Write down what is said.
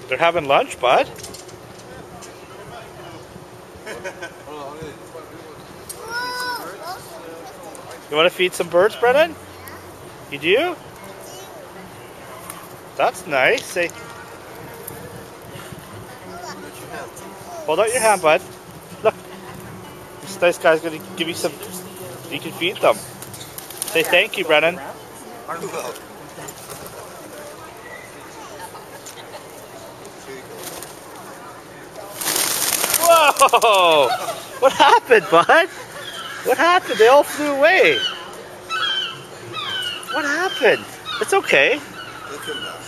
They're having lunch, bud. You want to feed some birds, Brennan? You do? That's nice. Say, hold out your hand, bud. Look, this nice guy's going to give you some. You can feed them. Say thank you, Brennan. Whoa! What happened, bud? What happened? They all flew away. What happened? It's okay.